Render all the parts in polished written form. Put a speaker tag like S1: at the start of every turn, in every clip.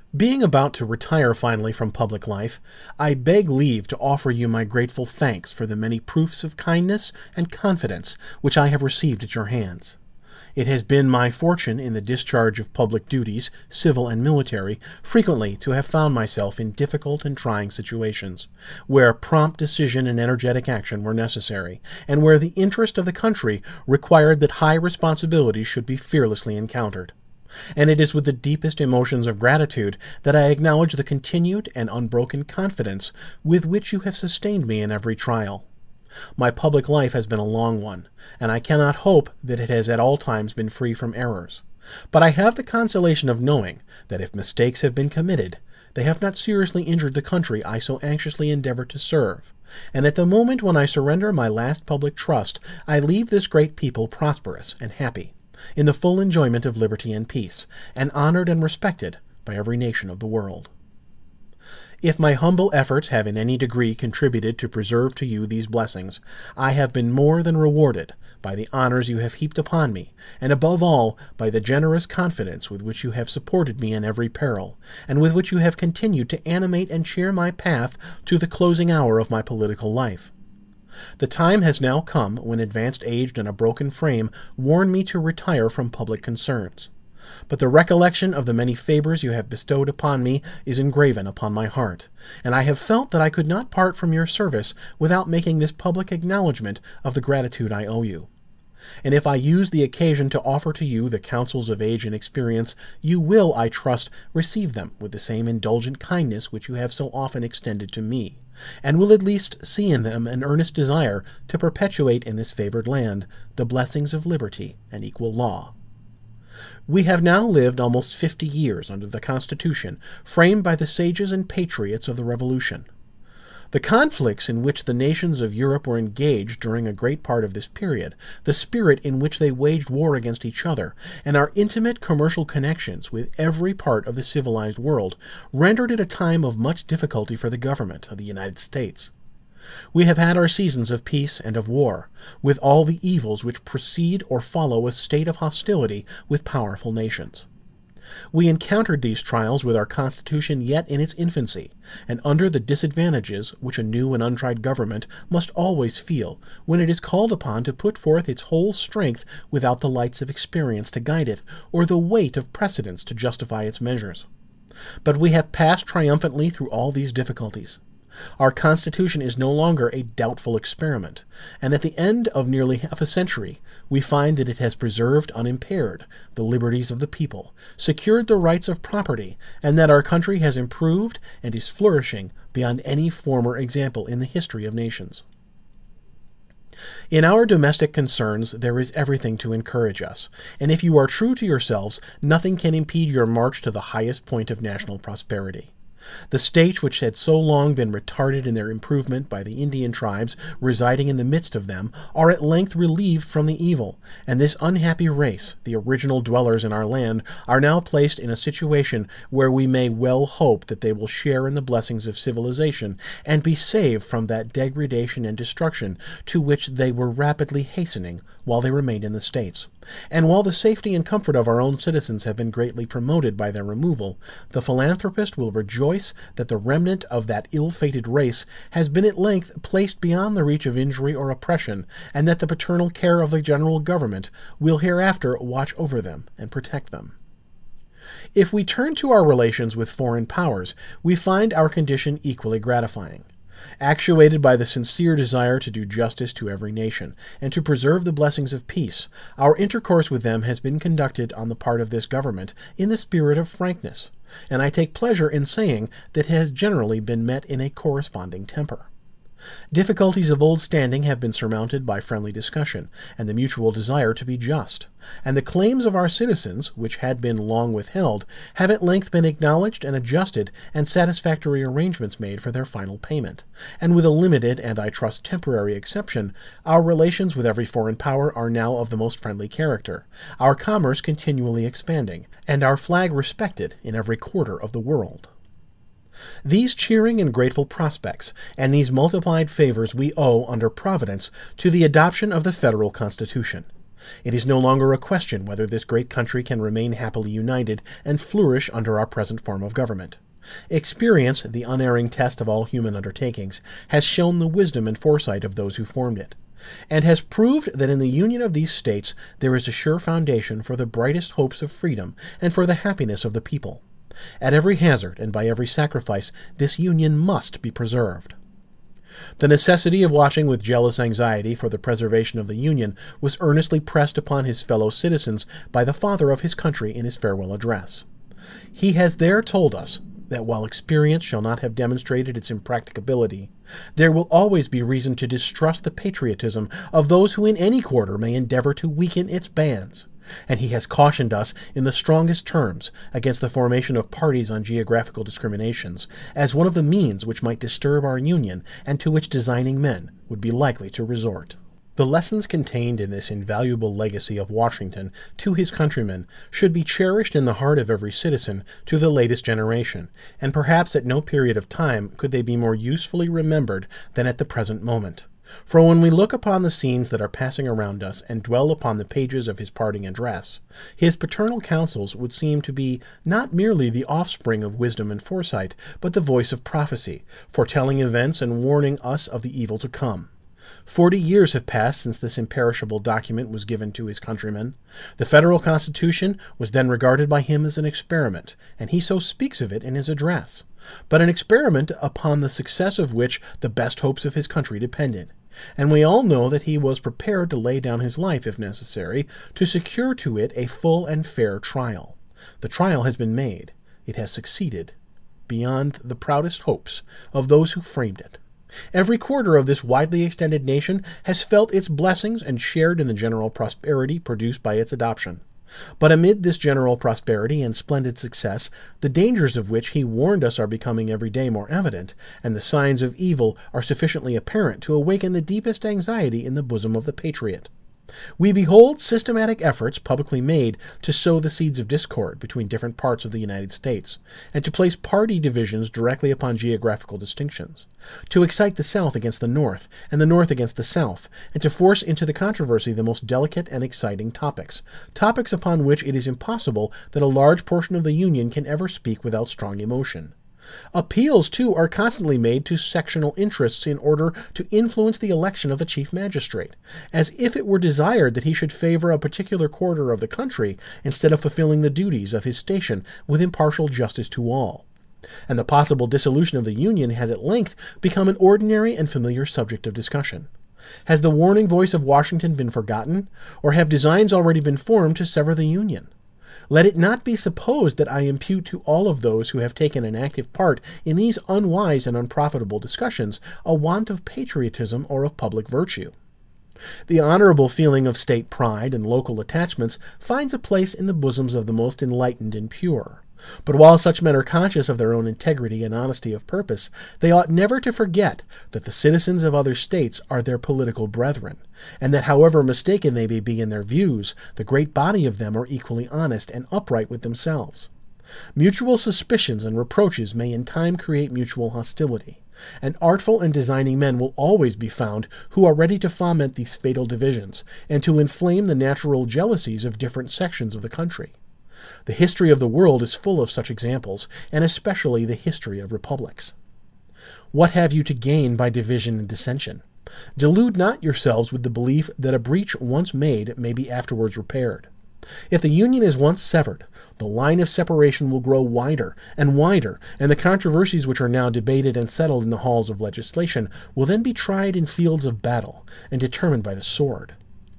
S1: Being about to retire finally from public life, I beg leave to offer you my grateful thanks for the many proofs of kindness and confidence which I have received at your hands. It has been my fortune in the discharge of public duties, civil and military, frequently to have found myself in difficult and trying situations, where prompt decision and energetic action were necessary, and where the interest of the country required that high responsibilities should be fearlessly encountered. And it is with the deepest emotions of gratitude that I acknowledge the continued and unbroken confidence with which you have sustained me in every trial. My public life has been a long one, and I cannot hope that it has at all times been free from errors. But I have the consolation of knowing that if mistakes have been committed, they have not seriously injured the country I so anxiously endeavor to serve, and at the moment when I surrender my last public trust, I leave this great people prosperous and happy, in the full enjoyment of liberty and peace, and honored and respected by every nation of the world. If my humble efforts have in any degree contributed to preserve to you these blessings, I have been more than rewarded by the honors you have heaped upon me, and above all by the generous confidence with which you have supported me in every peril, and with which you have continued to animate and cheer my path to the closing hour of my political life. The time has now come when advanced age and a broken frame warn me to retire from public concerns. But the recollection of the many favors you have bestowed upon me is engraven upon my heart, and I have felt that I could not part from your service without making this public acknowledgment of the gratitude I owe you. And if I use the occasion to offer to you the counsels of age and experience, you will, I trust, receive them with the same indulgent kindness which you have so often extended to me, and will at least see in them an earnest desire to perpetuate in this favored land the blessings of liberty and equal law. We have now lived almost 50 years under the Constitution framed by the sages and patriots of the Revolution. The conflicts in which the nations of Europe were engaged during a great part of this period, the spirit in which they waged war against each other, and our intimate commercial connections with every part of the civilized world rendered it a time of much difficulty for the government of the United States. We have had our seasons of peace and of war, with all the evils which precede or follow a state of hostility with powerful nations. We encountered these trials with our Constitution yet in its infancy, and under the disadvantages which a new and untried government must always feel when it is called upon to put forth its whole strength without the lights of experience to guide it, or the weight of precedents to justify its measures. But we have passed triumphantly through all these difficulties. Our Constitution is no longer a doubtful experiment, and at the end of nearly half a century, we find that it has preserved unimpaired the liberties of the people, secured the rights of property, and that our country has improved and is flourishing beyond any former example in the history of nations. In our domestic concerns there is everything to encourage us, and if you are true to yourselves, nothing can impede your march to the highest point of national prosperity. The states which had so long been retarded in their improvement by the Indian tribes residing in the midst of them are at length relieved from the evil, and this unhappy race, the original dwellers in our land, are now placed in a situation where we may well hope that they will share in the blessings of civilization and be saved from that degradation and destruction to which they were rapidly hastening while they remained in the States. And while the safety and comfort of our own citizens have been greatly promoted by their removal, the philanthropist will rejoice that the remnant of that ill-fated race has been at length placed beyond the reach of injury or oppression, and that the paternal care of the general government will hereafter watch over them and protect them. If we turn to our relations with foreign powers, we find our condition equally gratifying. Actuated by the sincere desire to do justice to every nation, and to preserve the blessings of peace, our intercourse with them has been conducted on the part of this government in the spirit of frankness, and I take pleasure in saying that it has generally been met in a corresponding temper. Difficulties of old standing have been surmounted by friendly discussion, and the mutual desire to be just, and the claims of our citizens, which had been long withheld, have at length been acknowledged and adjusted, and satisfactory arrangements made for their final payment. And with a limited, and I trust temporary exception, our relations with every foreign power are now of the most friendly character, our commerce continually expanding, and our flag respected in every quarter of the world. These cheering and grateful prospects, and these multiplied favors we owe under Providence to the adoption of the Federal Constitution. It is no longer a question whether this great country can remain happily united and flourish under our present form of government. Experience, the unerring test of all human undertakings, has shown the wisdom and foresight of those who formed it, and has proved that in the union of these states there is a sure foundation for the brightest hopes of freedom and for the happiness of the people. At every hazard and by every sacrifice, this union must be preserved. The necessity of watching with jealous anxiety for the preservation of the Union was earnestly pressed upon his fellow citizens by the father of his country in his farewell address. He has there told us that while experience shall not have demonstrated its impracticability, there will always be reason to distrust the patriotism of those who in any quarter may endeavor to weaken its bands. And he has cautioned us in the strongest terms against the formation of parties on geographical discriminations, as one of the means which might disturb our union, and to which designing men would be likely to resort. The lessons contained in this invaluable legacy of Washington to his countrymen should be cherished in the heart of every citizen to the latest generation, and perhaps at no period of time could they be more usefully remembered than at the present moment. For when we look upon the scenes that are passing around us and dwell upon the pages of his parting address, his paternal counsels would seem to be not merely the offspring of wisdom and foresight, but the voice of prophecy, foretelling events and warning us of the evil to come. 40 years have passed since this imperishable document was given to his countrymen. The federal Constitution was then regarded by him as an experiment, and he so speaks of it in his address, but an experiment upon the success of which the best hopes of his country depended. And we all know that he was prepared to lay down his life, if necessary, to secure to it a full and fair trial. The trial has been made. It has succeeded beyond the proudest hopes of those who framed it. Every quarter of this widely extended nation has felt its blessings and shared in the general prosperity produced by its adoption. But amid this general prosperity and splendid success, the dangers of which he warned us are becoming every day more evident, and the signs of evil are sufficiently apparent to awaken the deepest anxiety in the bosom of the patriot. We behold systematic efforts publicly made to sow the seeds of discord between different parts of the United States, and to place party divisions directly upon geographical distinctions, to excite the South against the North, and the North against the South, and to force into the controversy the most delicate and exciting topics upon which it is impossible that a large portion of the Union can ever speak without strong emotion. Appeals, too, are constantly made to sectional interests in order to influence the election of the chief magistrate, as if it were desired that he should favor a particular quarter of the country instead of fulfilling the duties of his station with impartial justice to all. And the possible dissolution of the Union has at length become an ordinary and familiar subject of discussion. Has the warning voice of Washington been forgotten, or have designs already been formed to sever the Union? Let it not be supposed that I impute to all of those who have taken an active part in these unwise and unprofitable discussions a want of patriotism or of public virtue. The honorable feeling of state pride and local attachments finds a place in the bosoms of the most enlightened and pure. But while such men are conscious of their own integrity and honesty of purpose, they ought never to forget that the citizens of other states are their political brethren, and that however mistaken they may be in their views, the great body of them are equally honest and upright with themselves. Mutual suspicions and reproaches may in time create mutual hostility, and artful and designing men will always be found who are ready to foment these fatal divisions, and to inflame the natural jealousies of different sections of the country. The history of the world is full of such examples, and especially the history of republics. What have you to gain by division and dissension? Delude not yourselves with the belief that a breach once made may be afterwards repaired. If the Union is once severed, the line of separation will grow wider, and the controversies which are now debated and settled in the halls of legislation will then be tried in fields of battle, and determined by the sword.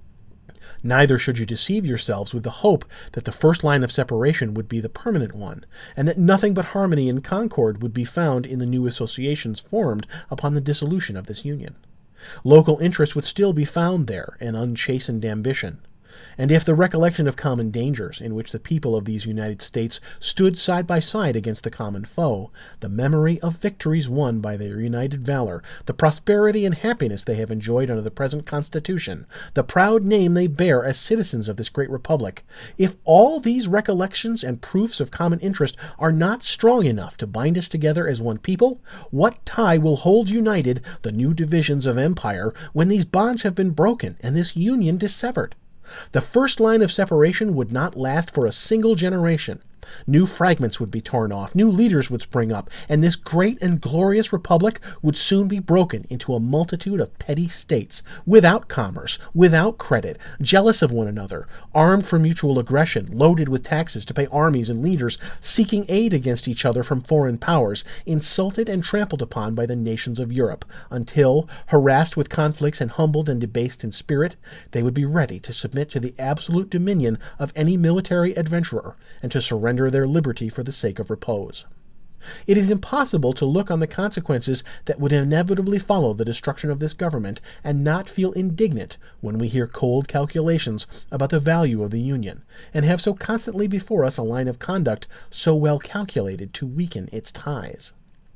S1: Neither should you deceive yourselves with the hope that the first line of separation would be the permanent one, and that nothing but harmony and concord would be found in the new associations formed upon the dissolution of this Union. Local interest would still be found there, and unchastened ambition. And if the recollection of common dangers in which the people of these United States stood side by side against the common foe, the memory of victories won by their united valor, the prosperity and happiness they have enjoyed under the present Constitution, the proud name they bear as citizens of this great republic, if all these recollections and proofs of common interest are not strong enough to bind us together as one people, what tie will hold united the new divisions of empire when these bonds have been broken and this union dissevered? The first line of separation would not last for a single generation. New fragments would be torn off, new leaders would spring up, and this great and glorious republic would soon be broken into a multitude of petty states, without commerce, without credit, jealous of one another, armed for mutual aggression, loaded with taxes to pay armies and leaders, seeking aid against each other from foreign powers, insulted and trampled upon by the nations of Europe, until, harassed with conflicts and humbled and debased in spirit, they would be ready to submit to the absolute dominion of any military adventurer, and to surrender their liberty for the sake of repose. It is impossible to look on the consequences that would inevitably follow the destruction of this government and not feel indignant when we hear cold calculations about the value of the Union, and have so constantly before us a line of conduct so well calculated to weaken its ties.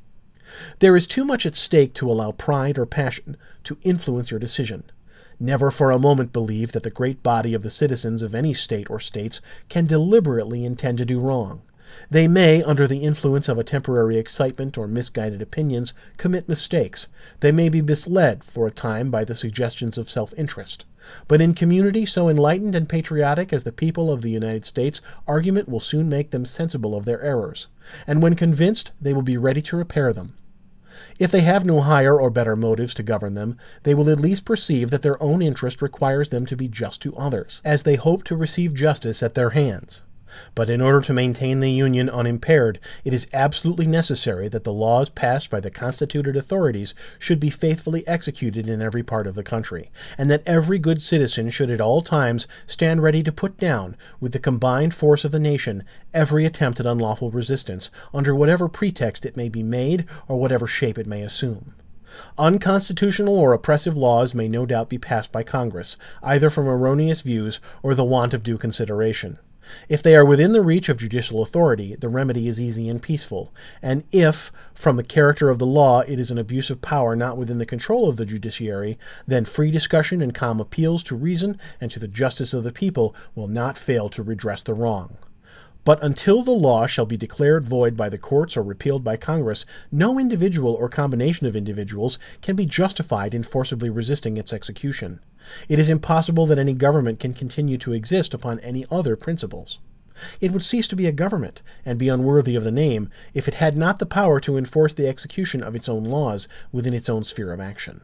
S1: There is too much at stake to allow pride or passion to influence your decision. Never for a moment believe that the great body of the citizens of any state or states can deliberately intend to do wrong. They may, under the influence of a temporary excitement or misguided opinions, commit mistakes. They may be misled for a time by the suggestions of self-interest. But in community so enlightened and patriotic as the people of the United States, argument will soon make them sensible of their errors, and when convinced, they will be ready to repair them. If they have no higher or better motives to govern them, they will at least perceive that their own interest requires them to be just to others, as they hope to receive justice at their hands. But in order to maintain the Union unimpaired, it is absolutely necessary that the laws passed by the constituted authorities should be faithfully executed in every part of the country, and that every good citizen should at all times stand ready to put down, with the combined force of the nation, every attempt at unlawful resistance, under whatever pretext it may be made or whatever shape it may assume. Unconstitutional or oppressive laws may no doubt be passed by Congress, either from erroneous views or the want of due consideration. If they are within the reach of judicial authority, the remedy is easy and peaceful, and if, from the character of the law, it is an abuse of power not within the control of the judiciary, then free discussion and calm appeals to reason and to the justice of the people will not fail to redress the wrong. But until the law shall be declared void by the courts or repealed by Congress, no individual or combination of individuals can be justified in forcibly resisting its execution. It is impossible that any government can continue to exist upon any other principles. It would cease to be a government, and be unworthy of the name, if it had not the power to enforce the execution of its own laws within its own sphere of action.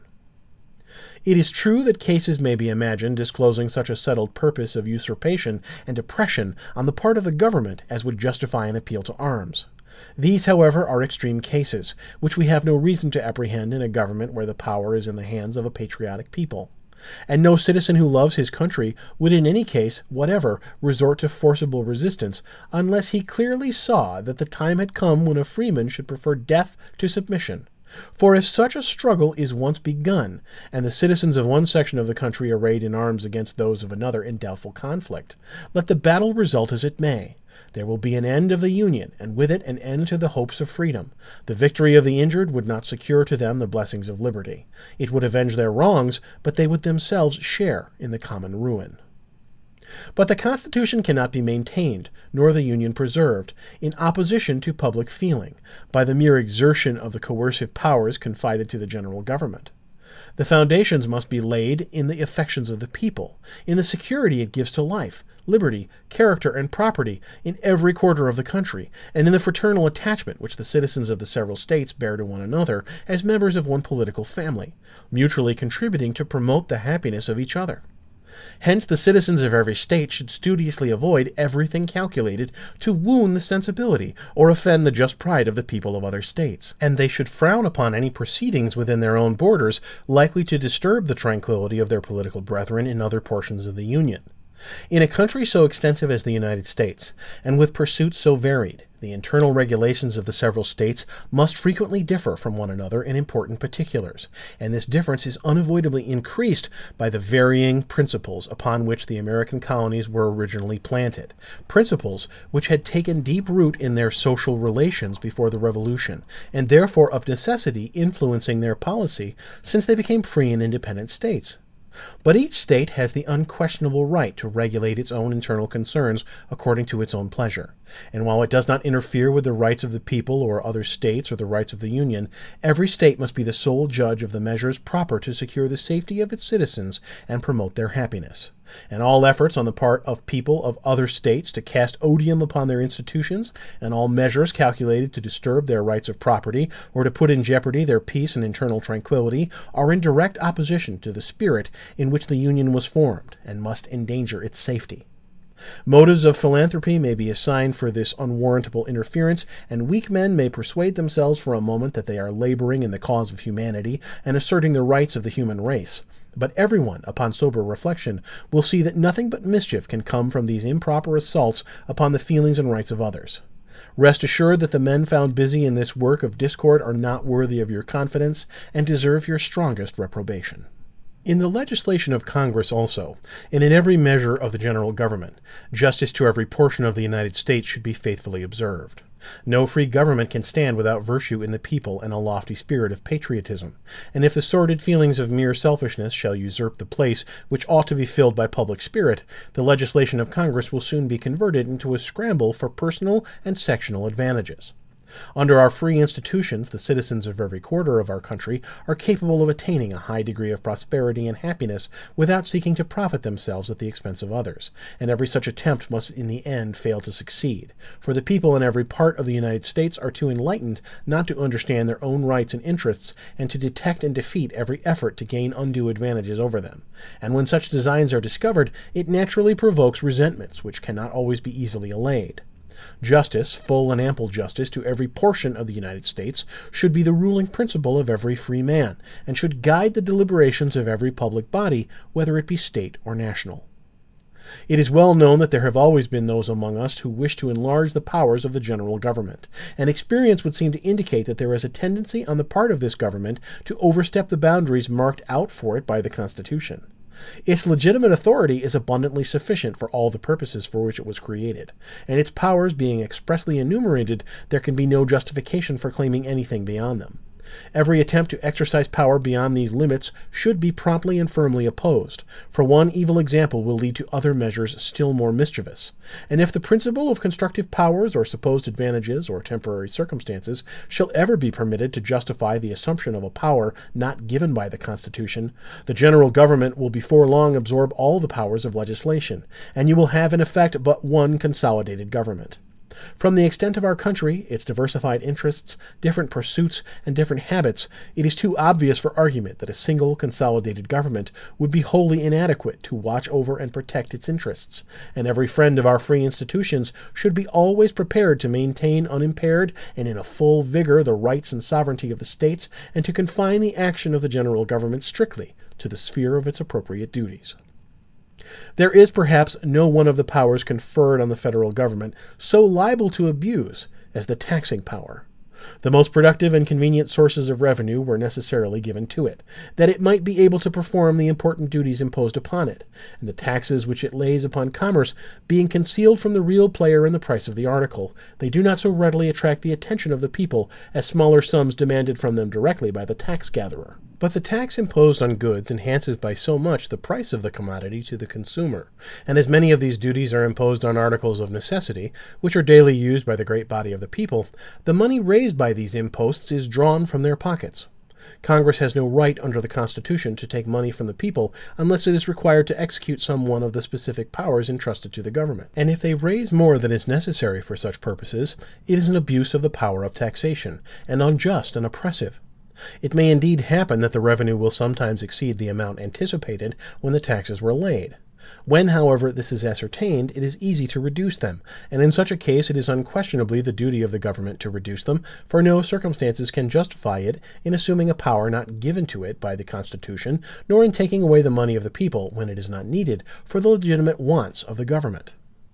S1: It is true that cases may be imagined disclosing such a settled purpose of usurpation and oppression on the part of the government as would justify an appeal to arms. These, however, are extreme cases, which we have no reason to apprehend in a government where the power is in the hands of a patriotic people. And no citizen who loves his country would in any case whatever resort to forcible resistance unless he clearly saw that the time had come when a freeman should prefer death to submission. For if such a struggle is once begun, and the citizens of one section of the country arrayed in arms against those of another in doubtful conflict, let the battle result as it may, there will be an end of the Union, and with it an end to the hopes of freedom. The victory of the injured would not secure to them the blessings of liberty. It would avenge their wrongs, but they would themselves share in the common ruin. But the Constitution cannot be maintained, nor the Union preserved, in opposition to public feeling, by the mere exertion of the coercive powers confided to the general government. The foundations must be laid in the affections of the people, in the security it gives to life, liberty, character, and property in every quarter of the country, and in the fraternal attachment which the citizens of the several states bear to one another as members of one political family, mutually contributing to promote the happiness of each other. Hence the citizens of every state should studiously avoid everything calculated to wound the sensibility or offend the just pride of the people of other states, and they should frown upon any proceedings within their own borders likely to disturb the tranquillity of their political brethren in other portions of the Union. In a country so extensive as the United States, and with pursuits so varied, the internal regulations of the several states must frequently differ from one another in important particulars, and this difference is unavoidably increased by the varying principles upon which the American colonies were originally planted, principles which had taken deep root in their social relations before the Revolution, and therefore of necessity influencing their policy since they became free and independent states. But each state has the unquestionable right to regulate its own internal concerns according to its own pleasure, and while it does not interfere with the rights of the people or other states or the rights of the Union, every state must be the sole judge of the measures proper to secure the safety of its citizens and promote their happiness. And all efforts on the part of people of other states to cast odium upon their institutions, and all measures calculated to disturb their rights of property or to put in jeopardy their peace and internal tranquillity, are in direct opposition to the spirit in which the Union was formed, and must endanger its safety. Motives of philanthropy may be assigned for this unwarrantable interference, and weak men may persuade themselves for a moment that they are laboring in the cause of humanity and asserting the rights of the human race. But everyone, upon sober reflection, will see that nothing but mischief can come from these improper assaults upon the feelings and rights of others. Rest assured that the men found busy in this work of discord are not worthy of your confidence, and deserve your strongest reprobation. In the legislation of Congress also, and in every measure of the general government, justice to every portion of the United States should be faithfully observed. No free government can stand without virtue in the people and a lofty spirit of patriotism, and if the sordid feelings of mere selfishness shall usurp the place which ought to be filled by public spirit, the legislation of Congress will soon be converted into a scramble for personal and sectional advantages. Under our free institutions, the citizens of every quarter of our country are capable of attaining a high degree of prosperity and happiness without seeking to profit themselves at the expense of others, and every such attempt must in the end fail to succeed, for the people in every part of the United States are too enlightened not to understand their own rights and interests, and to detect and defeat every effort to gain undue advantages over them. And when such designs are discovered, it naturally provokes resentments which cannot always be easily allayed. Justice, full and ample justice to every portion of the United States, should be the ruling principle of every free man, and should guide the deliberations of every public body, whether it be state or national. It is well known that there have always been those among us who wish to enlarge the powers of the general government, and experience would seem to indicate that there is a tendency on the part of this government to overstep the boundaries marked out for it by the Constitution. Its legitimate authority is abundantly sufficient for all the purposes for which it was created, and its powers being expressly enumerated, there can be no justification for claiming anything beyond them. Every attempt to exercise power beyond these limits should be promptly and firmly opposed, for one evil example will lead to other measures still more mischievous. And if the principle of constructive powers or supposed advantages or temporary circumstances shall ever be permitted to justify the assumption of a power not given by the Constitution, the general government will before long absorb all the powers of legislation, and you will have in effect but one consolidated government. From the extent of our country, its diversified interests, different pursuits, and different habits, it is too obvious for argument that a single consolidated government would be wholly inadequate to watch over and protect its interests, and every friend of our free institutions should be always prepared to maintain unimpaired and in a full vigor the rights and sovereignty of the states, and to confine the action of the general government strictly to the sphere of its appropriate duties. There is perhaps no one of the powers conferred on the federal government so liable to abuse as the taxing power. The most productive and convenient sources of revenue were necessarily given to it, that it might be able to perform the important duties imposed upon it, and the taxes which it lays upon commerce being concealed from the real player in the price of the article, they do not so readily attract the attention of the people as smaller sums demanded from them directly by the tax-gatherer. But the tax imposed on goods enhances by so much the price of the commodity to the consumer, and as many of these duties are imposed on articles of necessity, which are daily used by the great body of the people, the money raised by these imposts is drawn from their pockets. Congress has no right under the Constitution to take money from the people unless it is required to execute some one of the specific powers entrusted to the government. And if they raise more than is necessary for such purposes, it is an abuse of the power of taxation, and unjust and oppressive. It may indeed happen that the revenue will sometimes exceed the amount anticipated when the taxes were laid. When, however, this is ascertained, it is easy to reduce them, and in such a case it is unquestionably the duty of the government to reduce them, for no circumstances can justify it in assuming a power not given to it by the Constitution, nor in taking away the money of the people when it is not needed for the legitimate wants of the government.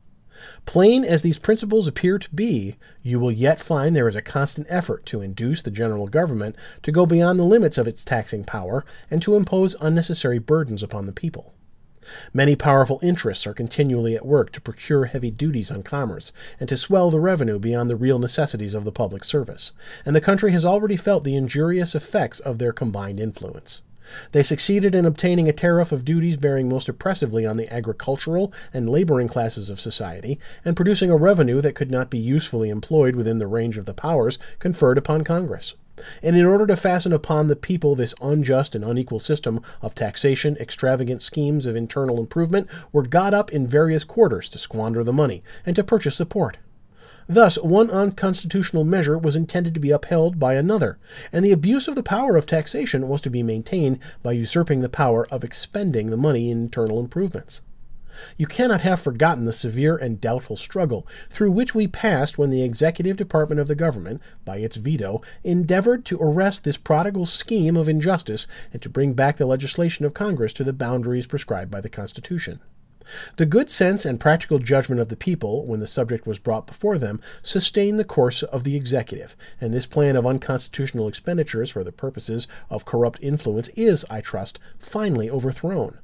S1: Plain as these principles appear to be, you will yet find there is a constant effort to induce the general government to go beyond the limits of its taxing power and to impose unnecessary burdens upon the people. Many powerful interests are continually at work to procure heavy duties on commerce and to swell the revenue beyond the real necessities of the public service, and the country has already felt the injurious effects of their combined influence. They succeeded in obtaining a tariff of duties bearing most oppressively on the agricultural and laboring classes of society, and producing a revenue that could not be usefully employed within the range of the powers conferred upon Congress. And in order to fasten upon the people this unjust and unequal system of taxation, extravagant schemes of internal improvement were got up in various quarters to squander the money and to purchase support. Thus, one unconstitutional measure was intended to be upheld by another, and the abuse of the power of taxation was to be maintained by usurping the power of expending the money in internal improvements. You cannot have forgotten the severe and doubtful struggle through which we passed when the executive department of the government, by its veto, endeavored to arrest this prodigal scheme of injustice and to bring back the legislation of Congress to the boundaries prescribed by the Constitution. The good sense and practical judgment of the people, when the subject was brought before them, sustained the course of the executive, and this plan of unconstitutional expenditures for the purposes of corrupt influence is, I trust, finally overthrown.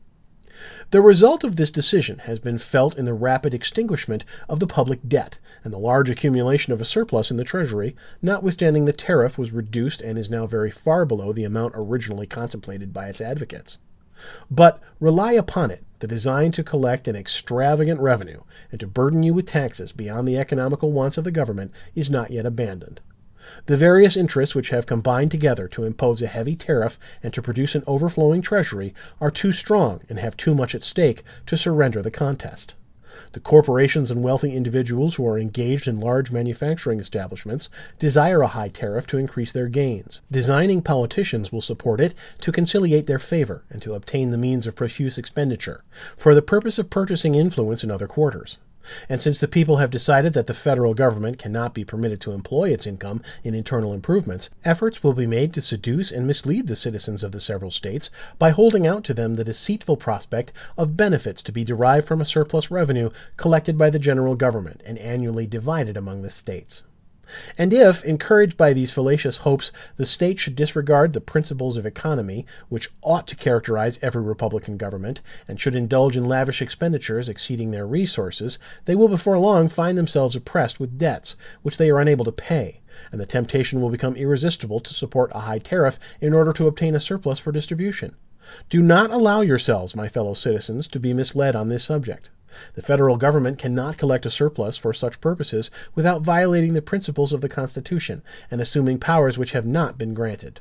S1: The result of this decision has been felt in the rapid extinguishment of the public debt and the large accumulation of a surplus in the Treasury, notwithstanding the tariff was reduced and is now very far below the amount originally contemplated by its advocates. But rely upon it, the design to collect an extravagant revenue and to burden you with taxes beyond the economical wants of the government is not yet abandoned. The various interests which have combined together to impose a heavy tariff and to produce an overflowing treasury are too strong and have too much at stake to surrender the contest. The corporations and wealthy individuals who are engaged in large manufacturing establishments desire a high tariff to increase their gains. Designing politicians will support it to conciliate their favor and to obtain the means of profuse expenditure, for the purpose of purchasing influence in other quarters. And since the people have decided that the federal government cannot be permitted to employ its income in internal improvements, efforts will be made to seduce and mislead the citizens of the several states by holding out to them the deceitful prospect of benefits to be derived from a surplus revenue collected by the general government and annually divided among the states. And if, encouraged by these fallacious hopes, the state should disregard the principles of economy, which ought to characterize every republican government, and should indulge in lavish expenditures exceeding their resources, they will before long find themselves oppressed with debts, which they are unable to pay, and the temptation will become irresistible to support a high tariff in order to obtain a surplus for distribution. Do not allow yourselves, my fellow citizens, to be misled on this subject. The federal government cannot collect a surplus for such purposes without violating the principles of the Constitution and assuming powers which have not been granted.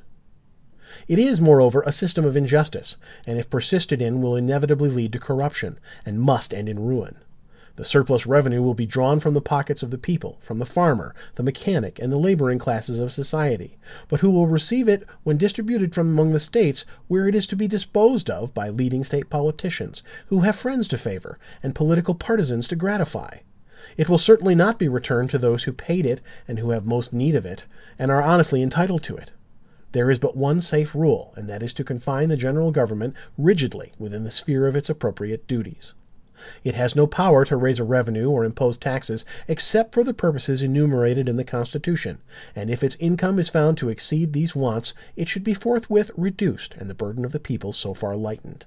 S1: It is, moreover, a system of injustice, and if persisted in will inevitably lead to corruption, and must end in ruin. The surplus revenue will be drawn from the pockets of the people, from the farmer, the mechanic, and the laboring classes of society, but who will receive it when distributed from among the states where it is to be disposed of by leading state politicians, who have friends to favor and political partisans to gratify. It will certainly not be returned to those who paid it and who have most need of it, and are honestly entitled to it. There is but one safe rule, and that is to confine the general government rigidly within the sphere of its appropriate duties. It has no power to raise a revenue or impose taxes except for the purposes enumerated in the Constitution, and if its income is found to exceed these wants, it should be forthwith reduced and the burden of the people so far lightened.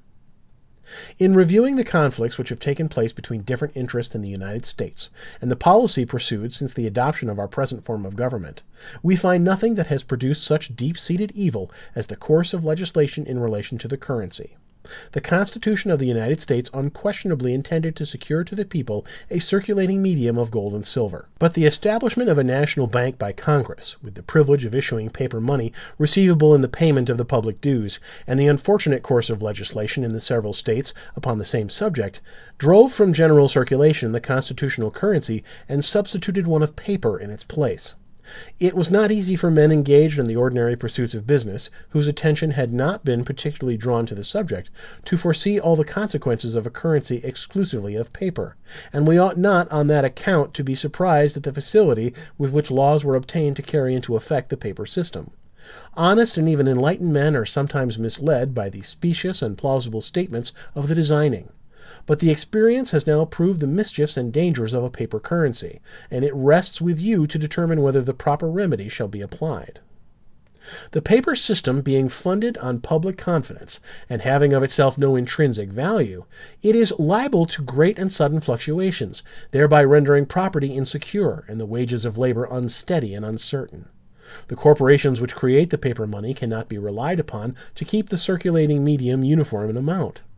S1: In reviewing the conflicts which have taken place between different interests in the United States, and the policy pursued since the adoption of our present form of government, we find nothing that has produced such deep-seated evil as the course of legislation in relation to the currency. The Constitution of the United States unquestionably intended to secure to the people a circulating medium of gold and silver. But the establishment of a national bank by Congress, with the privilege of issuing paper money receivable in the payment of the public dues, and the unfortunate course of legislation in the several states upon the same subject, drove from general circulation the constitutional currency and substituted one of paper in its place. It was not easy for men engaged in the ordinary pursuits of business, whose attention had not been particularly drawn to the subject, to foresee all the consequences of a currency exclusively of paper, and we ought not on that account to be surprised at the facility with which laws were obtained to carry into effect the paper system. Honest and even enlightened men are sometimes misled by the specious and plausible statements of the designing. But the experience has now proved the mischiefs and dangers of a paper currency, and it rests with you to determine whether the proper remedy shall be applied. The paper system being funded on public confidence, and having of itself no intrinsic value, it is liable to great and sudden fluctuations, thereby rendering property insecure and the wages of labor unsteady and uncertain. The corporations which create the paper money cannot be relied upon to keep the circulating medium uniform in amount.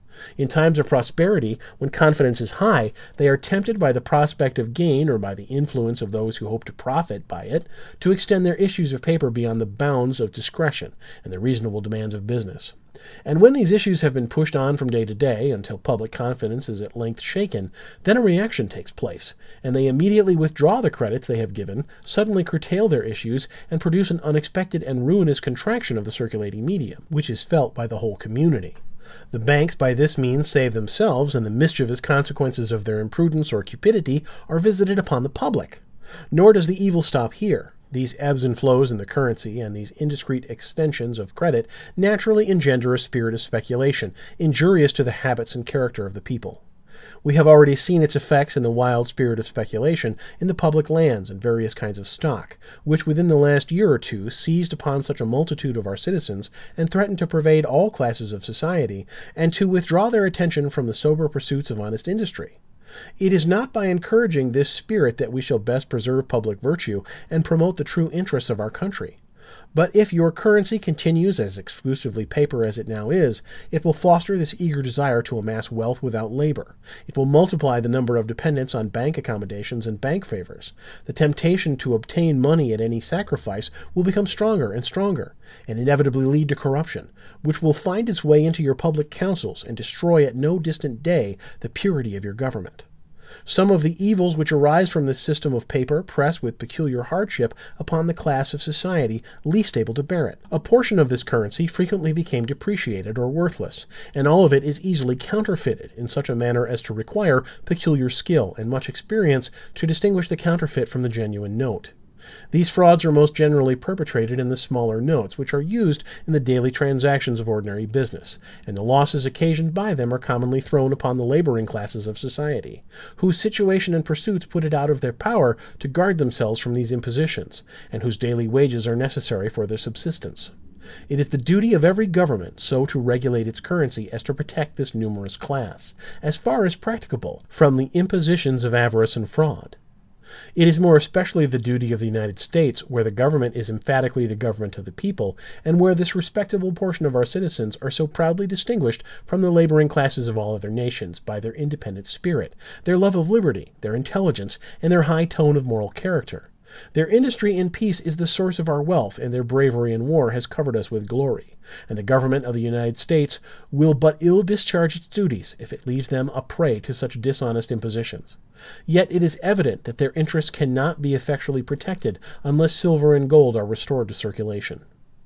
S1: In times of prosperity, when confidence is high, they are tempted by the prospect of gain or by the influence of those who hope to profit by it to extend their issues of paper beyond the bounds of discretion and the reasonable demands of business. And when these issues have been pushed on from day to day until public confidence is at length shaken, then a reaction takes place, and they immediately withdraw the credits they have given, suddenly curtail their issues, and produce an unexpected and ruinous contraction of the circulating medium, which is felt by the whole community. The banks by this means save themselves, and the mischievous consequences of their imprudence or cupidity are visited upon the public. Nor does the evil stop here. These ebbs and flows in the currency and these indiscreet extensions of credit naturally engender a spirit of speculation, injurious to the habits and character of the people. We have already seen its effects in the wild spirit of speculation in the public lands and various kinds of stock, which within the last year or two seized upon such a multitude of our citizens and threatened to pervade all classes of society, and to withdraw their attention from the sober pursuits of honest industry. It is not by encouraging this spirit that we shall best preserve public virtue and promote the true interests of our country. But if your currency continues as exclusively paper as it now is, it will foster this eager desire to amass wealth without labor. It will multiply the number of dependents on bank accommodations and bank favors. The temptation to obtain money at any sacrifice will become stronger and stronger, and inevitably lead to corruption, which will find its way into your public councils and destroy at no distant day the purity of your government. Some of the evils which arise from this system of paper press with peculiar hardship upon the class of society least able to bear it. A portion of this currency frequently became depreciated or worthless, and all of it is easily counterfeited in such a manner as to require peculiar skill and much experience to distinguish the counterfeit from the genuine note. These frauds are most generally perpetrated in the smaller notes, which are used in the daily transactions of ordinary business, and the losses occasioned by them are commonly thrown upon the laboring classes of society, whose situation and pursuits put it out of their power to guard themselves from these impositions, and whose daily wages are necessary for their subsistence. It is the duty of every government so to regulate its currency as to protect this numerous class, as far as practicable, from the impositions of avarice and fraud. It is more especially the duty of the United States, where the government is emphatically the government of the people, and where this respectable portion of our citizens are so proudly distinguished from the laboring classes of all other nations by their independent spirit, their love of liberty, their intelligence, and their high tone of moral character. Their industry in peace is the source of our wealth, and their bravery in war has covered us with glory. And the government of the United States will but ill discharge its duties if it leaves them a prey to such dishonest impositions. Yet it is evident that their interests cannot be effectually protected unless silver and gold are restored to circulation.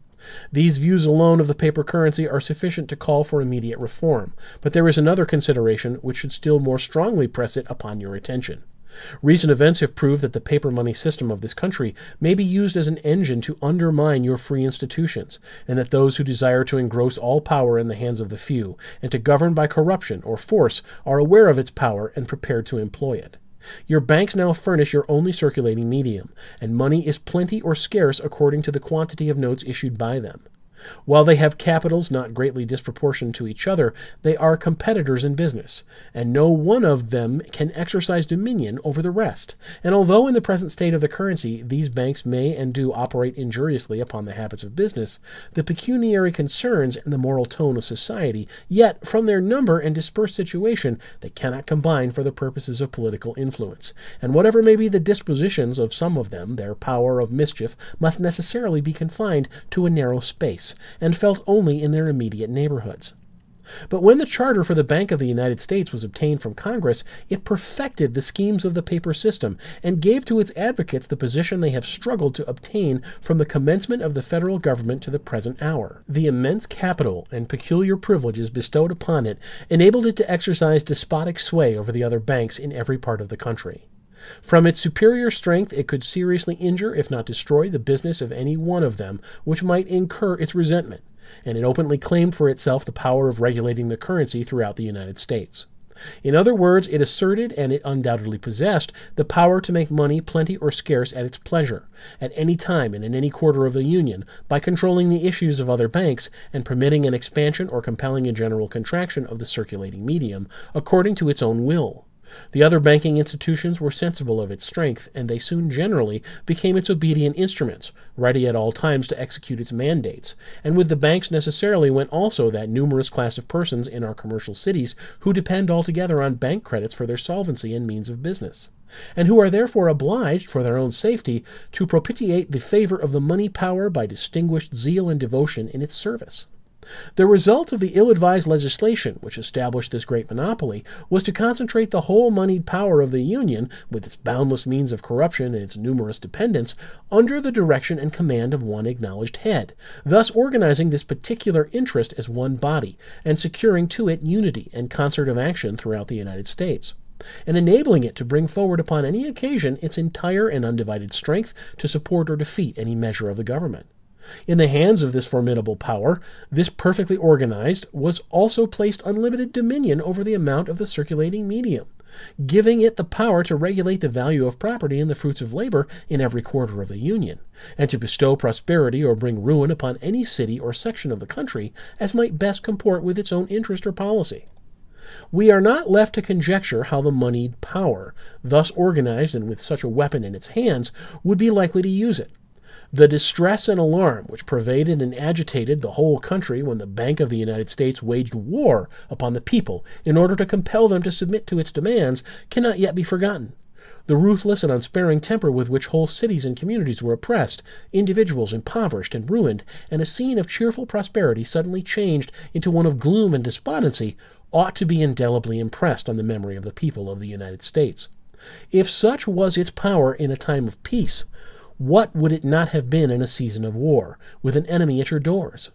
S1: These views alone of the paper currency are sufficient to call for immediate reform, but there is another consideration which should still more strongly press it upon your attention. Recent events have proved that the paper money system of this country may be used as an engine to undermine your free institutions, and that those who desire to engross all power in the hands of the few, and to govern by corruption or force, are aware of its power and prepared to employ it. Your banks now furnish your only circulating medium, and money is plenty or scarce according to the quantity of notes issued by them. While they have capitals not greatly disproportioned to each other, they are competitors in business, and no one of them can exercise dominion over the rest. And although in the present state of the currency these banks may and do operate injuriously upon the habits of business, the pecuniary concerns, and the moral tone of society, yet from their number and dispersed situation they cannot combine for the purposes of political influence, and whatever may be the dispositions of some of them, their power of mischief must necessarily be confined to a narrow space, and felt only in their immediate neighborhoods. But when the charter for the Bank of the United States was obtained from Congress, it perfected the schemes of the paper system, and gave to its advocates the position they have struggled to obtain from the commencement of the federal government to the present hour. The immense capital and peculiar privileges bestowed upon it enabled it to exercise despotic sway over the other banks in every part of the country. From its superior strength it could seriously injure, if not destroy, the business of any one of them which might incur its resentment, and it openly claimed for itself the power of regulating the currency throughout the United States. In other words, it asserted, and it undoubtedly possessed, the power to make money plenty or scarce at its pleasure, at any time and in any quarter of the Union, by controlling the issues of other banks, and permitting an expansion or compelling a general contraction of the circulating medium, according to its own will. The other banking institutions were sensible of its strength, and they soon generally became its obedient instruments, ready at all times to execute its mandates. And with the banks necessarily went also that numerous class of persons in our commercial cities who depend altogether on bank credits for their solvency and means of business, and who are therefore obliged, for their own safety, to propitiate the favor of the money power by distinguished zeal and devotion in its service. The result of the ill-advised legislation which established this great monopoly was to concentrate the whole moneyed power of the Union, with its boundless means of corruption and its numerous dependents, under the direction and command of one acknowledged head, thus organizing this particular interest as one body, and securing to it unity and concert of action throughout the United States, and enabling it to bring forward upon any occasion its entire and undivided strength to support or defeat any measure of the government. In the hands of this formidable power, this perfectly organized, was also placed unlimited dominion over the amount of the circulating medium, giving it the power to regulate the value of property and the fruits of labor in every quarter of the Union, and to bestow prosperity or bring ruin upon any city or section of the country as might best comport with its own interest or policy. We are not left to conjecture how the moneyed power, thus organized and with such a weapon in its hands, would be likely to use it. The distress and alarm which pervaded and agitated the whole country when the Bank of the United States waged war upon the people in order to compel them to submit to its demands cannot yet be forgotten. The ruthless and unsparing temper with which whole cities and communities were oppressed, individuals impoverished and ruined, and a scene of cheerful prosperity suddenly changed into one of gloom and despondency, ought to be indelibly impressed on the memory of the people of the United States. If such was its power in a time of peace, what would it not have been in a season of war, with an enemy at your doors?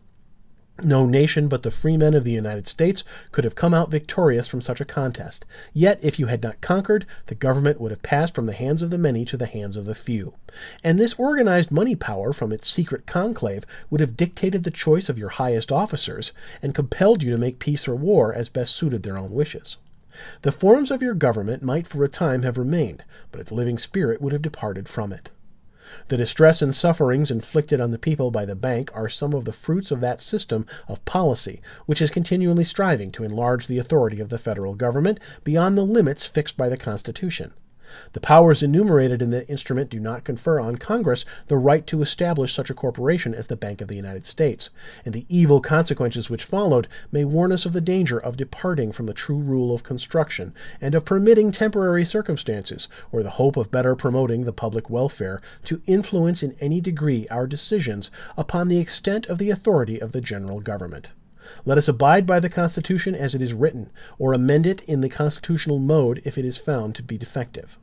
S1: No nation but the free men of the United States could have come out victorious from such a contest. Yet, if you had not conquered, the government would have passed from the hands of the many to the hands of the few. And this organized money power from its secret conclave would have dictated the choice of your highest officers, and compelled you to make peace or war as best suited their own wishes. The forms of your government might for a time have remained, but its living spirit would have departed from it. The distress and sufferings inflicted on the people by the bank are some of the fruits of that system of policy which is continually striving to enlarge the authority of the federal government beyond the limits fixed by the Constitution. The powers enumerated in the instrument do not confer on Congress the right to establish such a corporation as the Bank of the United States, and the evil consequences which followed may warn us of the danger of departing from the true rule of construction, and of permitting temporary circumstances, or the hope of better promoting the public welfare, to influence in any degree our decisions upon the extent of the authority of the general government. Let us abide by the Constitution as it is written, or amend it in the constitutional mode if it is found to be defective.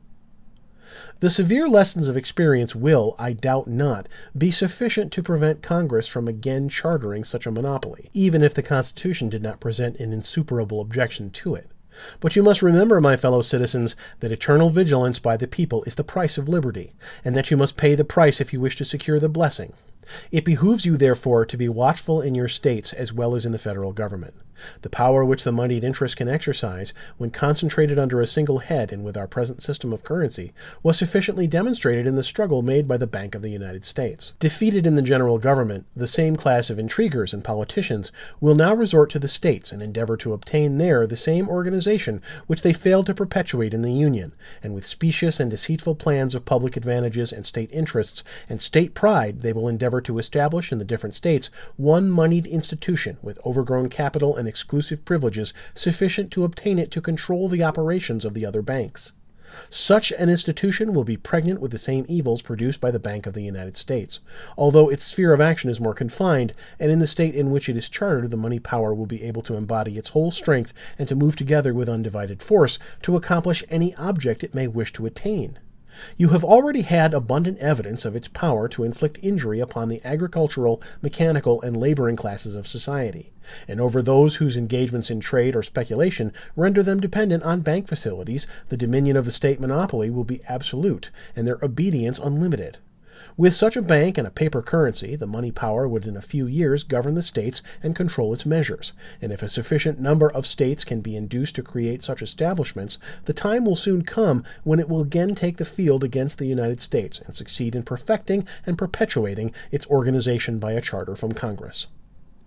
S1: The severe lessons of experience will, I doubt not, be sufficient to prevent Congress from again chartering such a monopoly, even if the Constitution did not present an insuperable objection to it. But you must remember, my fellow citizens, that eternal vigilance by the people is the price of liberty, and that you must pay the price if you wish to secure the blessing. It behooves you, therefore, to be watchful in your states as well as in the federal government. The power which the moneyed interest can exercise, when concentrated under a single head and with our present system of currency, was sufficiently demonstrated in the struggle made by the Bank of the United States. Defeated in the general government, the same class of intriguers and politicians will now resort to the states and endeavor to obtain there the same organization which they failed to perpetuate in the Union, and with specious and deceitful plans of public advantages and state interests and state pride they will endeavor to establish in the different states one moneyed institution with overgrown capital and exclusive privileges sufficient to obtain it to control the operations of the other banks. Such an institution will be pregnant with the same evils produced by the Bank of the United States, although its sphere of action is more confined, and in the state in which it is chartered the money power will be able to embody its whole strength and to move together with undivided force to accomplish any object it may wish to attain. You have already had abundant evidence of its power to inflict injury upon the agricultural, mechanical, and laboring classes of society, and over those whose engagements in trade or speculation render them dependent on bank facilities. The dominion of the state monopoly will be absolute, and their obedience unlimited. With such a bank and a paper currency, the money power would in a few years govern the states and control its measures, and if a sufficient number of states can be induced to create such establishments, the time will soon come when it will again take the field against the United States and succeed in perfecting and perpetuating its organization by a charter from Congress.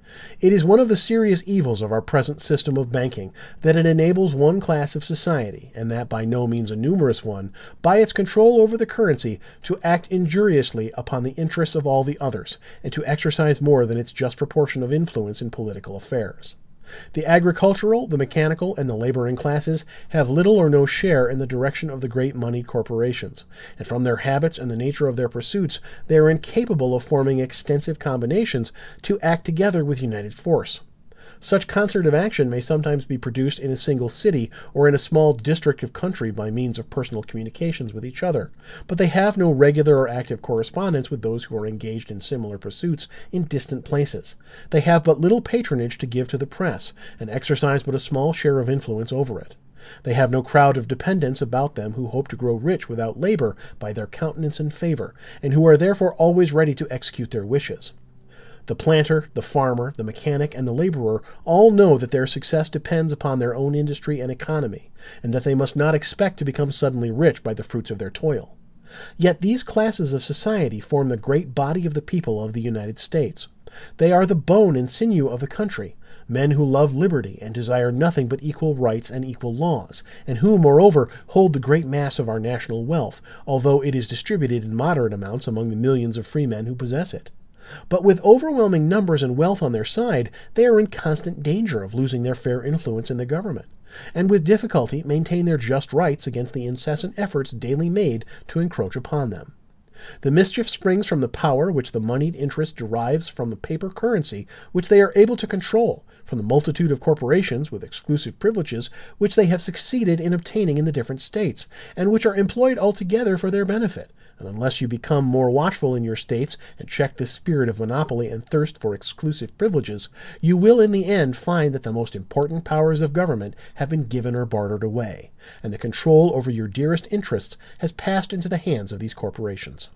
S1: It is one of the serious evils of our present system of banking that it enables one class of society, and that by no means a numerous one, by its control over the currency, to act injuriously upon the interests of all the others, and to exercise more than its just proportion of influence in political affairs. The agricultural, the mechanical, and the laboring classes have little or no share in the direction of the great moneyed corporations, and from their habits and the nature of their pursuits, they are incapable of forming extensive combinations to act together with united force. Such concert of action may sometimes be produced in a single city or in a small district of country by means of personal communications with each other, but they have no regular or active correspondence with those who are engaged in similar pursuits in distant places. They have but little patronage to give to the press, and exercise but a small share of influence over it. They have no crowd of dependents about them who hope to grow rich without labor by their countenance and favor, and who are therefore always ready to execute their wishes. The planter, the farmer, the mechanic, and the laborer all know that their success depends upon their own industry and economy, and that they must not expect to become suddenly rich by the fruits of their toil. Yet these classes of society form the great body of the people of the United States. They are the bone and sinew of the country, men who love liberty and desire nothing but equal rights and equal laws, and who, moreover, hold the great mass of our national wealth, although it is distributed in moderate amounts among the millions of free men who possess it. But with overwhelming numbers and wealth on their side, they are in constant danger of losing their fair influence in the government, and with difficulty maintain their just rights against the incessant efforts daily made to encroach upon them. The mischief springs from the power which the moneyed interest derives from the paper currency which they are able to control, from the multitude of corporations with exclusive privileges which they have succeeded in obtaining in the different states, and which are employed altogether for their benefit. And unless you become more watchful in your states and check this spirit of monopoly and thirst for exclusive privileges, you will in the end find that the most important powers of government have been given or bartered away, and the control over your dearest interests has passed into the hands of these corporations.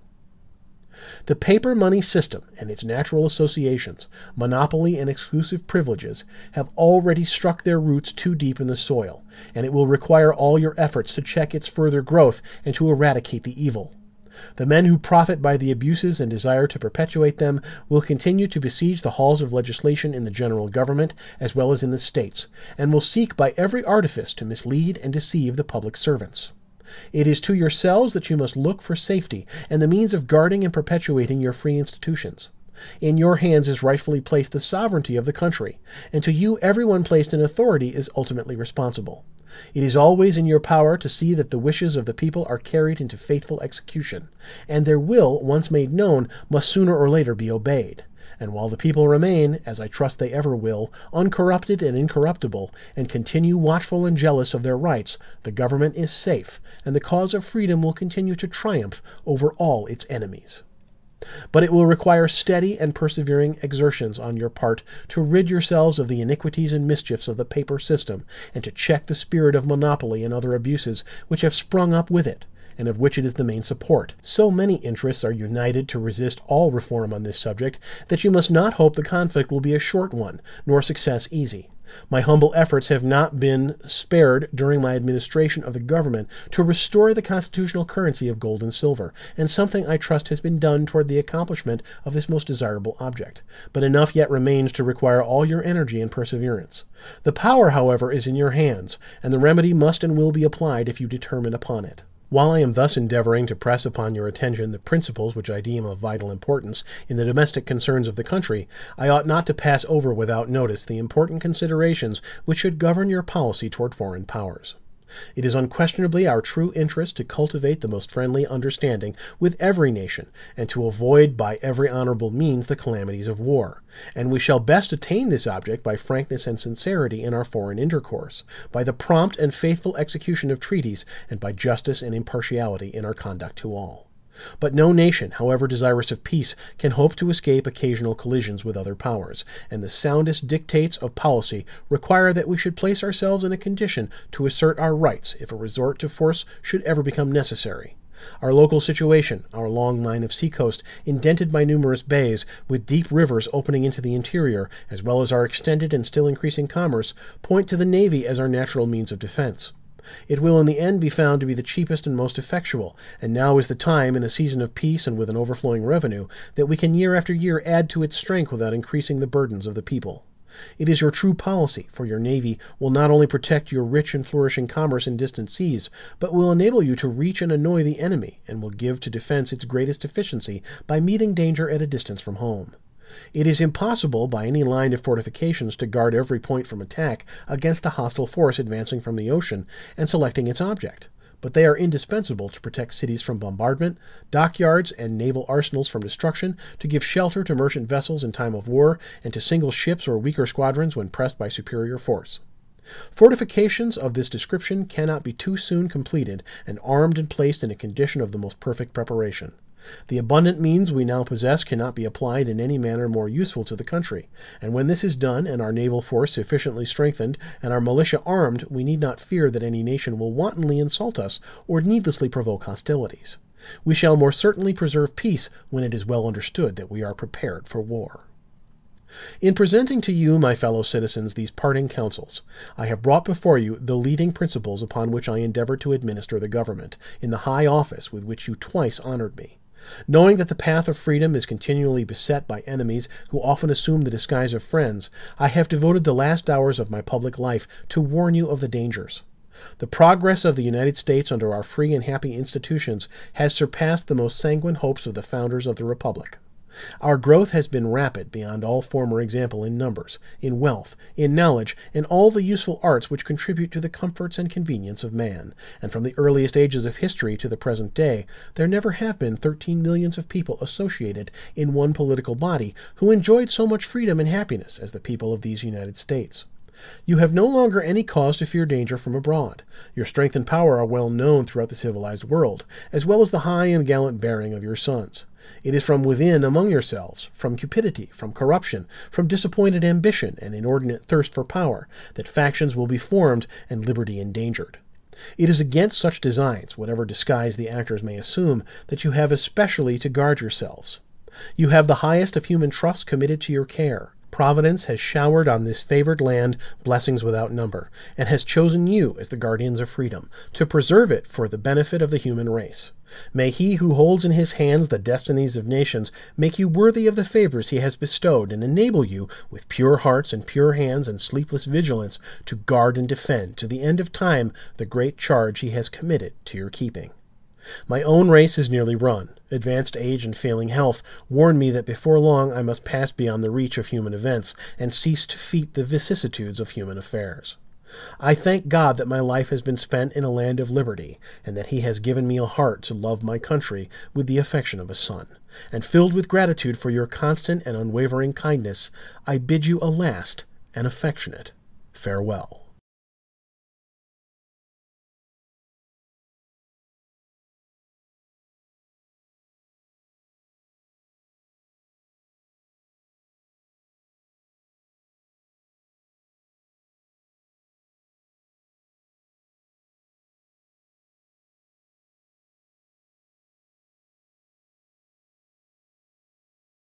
S1: The paper money system and its natural associations, monopoly and exclusive privileges, have already struck their roots too deep in the soil, and it will require all your efforts to check its further growth and to eradicate the evil. The men who profit by the abuses and desire to perpetuate them will continue to besiege the halls of legislation in the general government as well as in the states, and will seek by every artifice to mislead and deceive the public servants. It is to yourselves that you must look for safety and the means of guarding and perpetuating your free institutions. In your hands is rightfully placed the sovereignty of the country, and to you everyone placed in authority is ultimately responsible. It is always in your power to see that the wishes of the people are carried into faithful execution, and their will, once made known, must sooner or later be obeyed. And while the people remain, as I trust they ever will, uncorrupted and incorruptible, and continue watchful and jealous of their rights, the government is safe, and the cause of freedom will continue to triumph over all its enemies. But it will require steady and persevering exertions on your part to rid yourselves of the iniquities and mischiefs of the paper system, and to check the spirit of monopoly and other abuses which have sprung up with it, and of which it is the main support. So many interests are united to resist all reform on this subject that you must not hope the conflict will be a short one, nor success easy. My humble efforts have not been spared during my administration of the government to restore the constitutional currency of gold and silver, and something I trust has been done toward the accomplishment of this most desirable object. But enough yet remains to require all your energy and perseverance. The power, however, is in your hands, and the remedy must and will be applied if you determine upon it. While I am thus endeavoring to press upon your attention the principles which I deem of vital importance in the domestic concerns of the country, I ought not to pass over without notice the important considerations which should govern your policy toward foreign powers. It is unquestionably our true interest to cultivate the most friendly understanding with every nation, and to avoid by every honorable means the calamities of war. And we shall best attain this object by frankness and sincerity in our foreign intercourse, by the prompt and faithful execution of treaties, and by justice and impartiality in our conduct to all. But no nation, however desirous of peace, can hope to escape occasional collisions with other powers, and the soundest dictates of policy require that we should place ourselves in a condition to assert our rights if a resort to force should ever become necessary. Our local situation, our long line of seacoast, indented by numerous bays, with deep rivers opening into the interior, as well as our extended and still increasing commerce, point to the navy as our natural means of defense. It will in the end be found to be the cheapest and most effectual, and now is the time, in a season of peace and with an overflowing revenue, that we can year after year add to its strength without increasing the burdens of the people. It is your true policy, for your navy will not only protect your rich and flourishing commerce in distant seas, but will enable you to reach and annoy the enemy, and will give to defense its greatest efficiency by meeting danger at a distance from home. It is impossible by any line of fortifications to guard every point from attack against a hostile force advancing from the ocean and selecting its object, but they are indispensable to protect cities from bombardment, dockyards and naval arsenals from destruction, to give shelter to merchant vessels in time of war, and to single ships or weaker squadrons when pressed by superior force. Fortifications of this description cannot be too soon completed and armed and placed in a condition of the most perfect preparation. The abundant means we now possess cannot be applied in any manner more useful to the country, and when this is done, and our naval force sufficiently strengthened, and our militia armed, we need not fear that any nation will wantonly insult us or needlessly provoke hostilities. We shall more certainly preserve peace when it is well understood that we are prepared for war. In presenting to you, my fellow citizens, these parting counsels, I have brought before you the leading principles upon which I endeavor to administer the government, in the high office with which you twice honored me. Knowing that the path of freedom is continually beset by enemies who often assume the disguise of friends, I have devoted the last hours of my public life to warn you of the dangers. The progress of the United States under our free and happy institutions has surpassed the most sanguine hopes of the founders of the Republic. Our growth has been rapid beyond all former example in numbers, in wealth, in knowledge, and all the useful arts which contribute to the comforts and convenience of man, and from the earliest ages of history to the present day, there never have been 13 millions of people associated in one political body who enjoyed so much freedom and happiness as the people of these United States. You have no longer any cause to fear danger from abroad. Your strength and power are well known throughout the civilized world, as well as the high and gallant bearing of your sons. It is from within among yourselves, from cupidity, from corruption, from disappointed ambition and inordinate thirst for power, that factions will be formed and liberty endangered. It is against such designs, whatever disguise the actors may assume, that you have especially to guard yourselves. You have the highest of human trusts committed to your care. Providence has showered on this favored land blessings without number, and has chosen you as the guardians of freedom, to preserve it for the benefit of the human race. May he who holds in his hands the destinies of nations make you worthy of the favors he has bestowed, and enable you, with pure hearts and pure hands and sleepless vigilance, to guard and defend to the end of time the great charge he has committed to your keeping. My own race is nearly run. Advanced age and failing health warn me that before long I must pass beyond the reach of human events, and cease to feat the vicissitudes of human affairs. I thank God that my life has been spent in a land of liberty, and that he has given me a heart to love my country with the affection of a son. And filled with gratitude for your constant and unwavering kindness, I bid you a last and affectionate farewell.